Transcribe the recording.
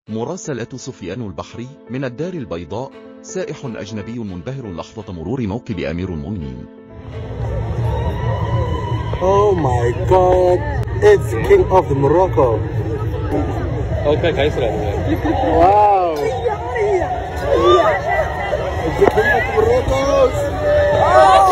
مراسلة سفيان البحري من الدار البيضاء. سائح أجنبي منبهر لحظة مرور موكب أمير المؤمنين. Oh my God! It's King of Morocco. Okay, guys, Wow! It's the King of Morocco.